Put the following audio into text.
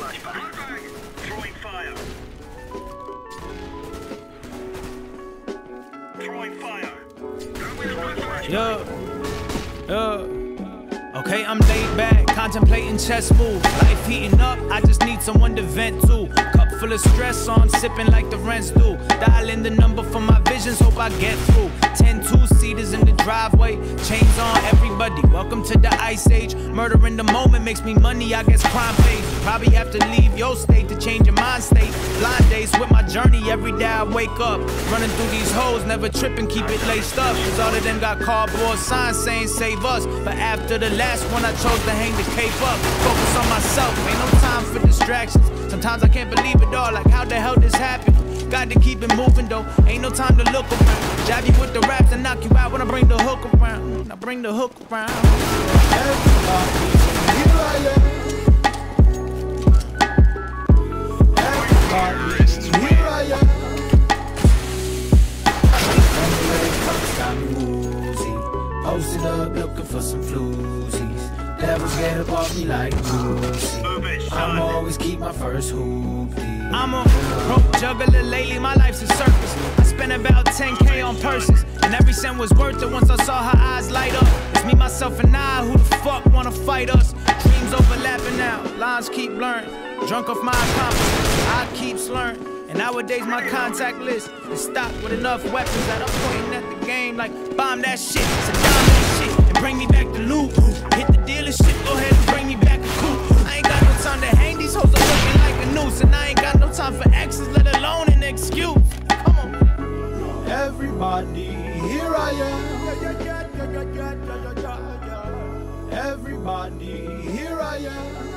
Throwing fire. Throwing fire. Okay, I'm laid back, contemplating chess move. Life heating up, I just need someone to vent to. Cup full of stress, so I'm sipping like the rents do. Dial in the number for my visions, hope I get through. 10 two-seaters in the driveway, chains on everybody. Welcome to the ice age. Murder in the moment makes me money, I guess crime pays. Probably have to leave your state to change your mind state. Blind days with my journey, every day I wake up. Running through these hoes, never tripping, keep it laced up. Cause all of them got cardboard signs saying save us. But after the last one, I chose to hang the cape up. Focus on myself, ain't no time for distractions. Sometimes I can't believe it all, like how the hell this happened. Got to keep it moving though, ain't no time to look around. Jab you with the raps and knock you out when I bring the hook around. I bring the hook around. Everybody, here I am. Everybody, here I am. Got me woozy, posted up looking for some floozies. Devils get up off me like Lucy. I'ma always keep my first hoopty. I'm a broke juggler lately, my life's a circus. I spent about 10K on purses, and every cent was worth it once I saw her eyes light up. It's me, myself, and I, who the fuck wanna fight us? Dreams overlapping now, lines keep blurring. Drunk off my accomplishments, I keep slurring. And nowadays my contact list is stocked with enough weapons that I'm pointing at the game like bomb that shit, Saddam that shit, and bring me back the loot. Hit the dealership, go ahead and bring me back a coupe. I ain't got no time to hang, these hoes are looking like a noose. And I ain't got no time for exes, let alone an excuse. Come on. Everybody, here I am. Everybody, here I am.